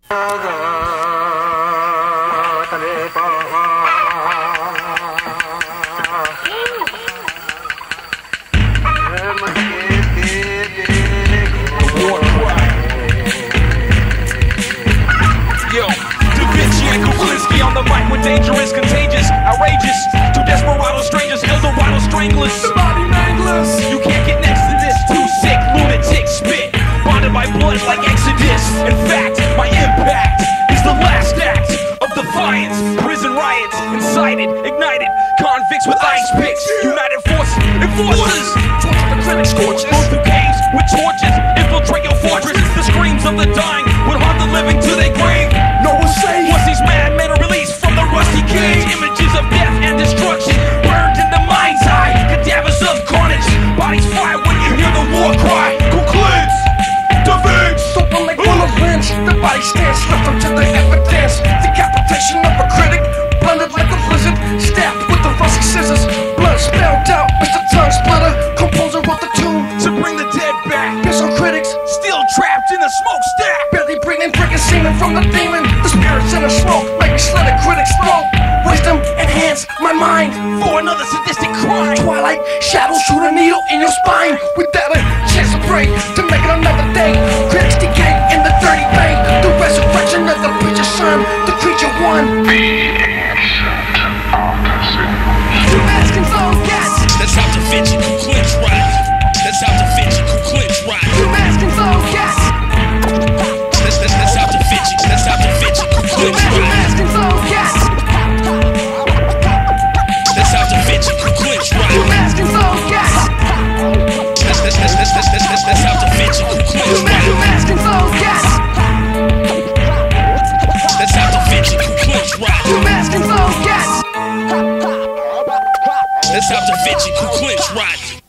Dangerous, contagious, outrageous. Two desperado strangers, Eldorado stranglers. The body manglers. You can't get next to this. Too sick, lunatic spit. Bonded by blood like Exodus. In fact, my impact is the last act of defiance. Prison riots, incited, ignited. Convicts with ice picks. United forces, enforcers. Torture the clinic scorches. Move through caves with torches. Infiltrate your fortress. The screams of the dying would haunt the living to their grave. No one safe. Once these madmen are released from the rusty cage, images of death and destruction burned in the mind's eye. Cadavers of carnage, bodies fly when you hear the war cry. Concludes, defeats. Someone like one of Lynch, the body stands left unto the evidence. Decapitation of a critic, blended like a blizzard, stabbed with the rusty scissors. Blood spelled out, Mr. Tongue Splitter, composer of the tune to bring the dead back. Piss on critics, still trapped in the smokestack. Barely breathing, freaking semen from the demon. The spirits in the smoke make me slit a critic's throat. Wisdom enhance my mind for another sadistic crime. Twilight shadows shoot a needle in your spine without a chance to break to make it another day. Critics decay in the dirty bay. The resurrection of the preacher's son, the creature one. The ancient opposite. Two maskins on gas. That's how Da Vinci could clinch right. That's how Da Vinci could clinch right. Two maskins on gas. That's how Da Vinci. That's how Da Vinci could clinch right. Two maskins on gas. That's how Da Vinci could clinch right. Two maskins on gas. That's how Da Vinci could clinch right. Two maskins on gas. That's how Da Vinci could clinch right. Two maskins on gas. That's how Da Vinci could clinch right.